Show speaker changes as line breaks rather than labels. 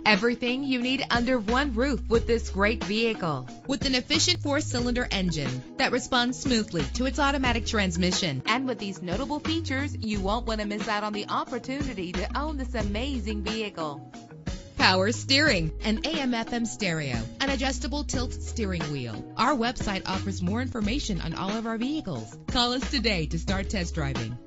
Everything you need under one roof with this great vehicle. With an efficient 4-cylinder engine that responds smoothly to its automatic transmission. And with these notable features, you won't want to miss out on the opportunity to own this amazing vehicle. Power steering, an AM/FM stereo, an adjustable tilt steering wheel. Our website offers more information on all of our vehicles. Call us today to start test driving.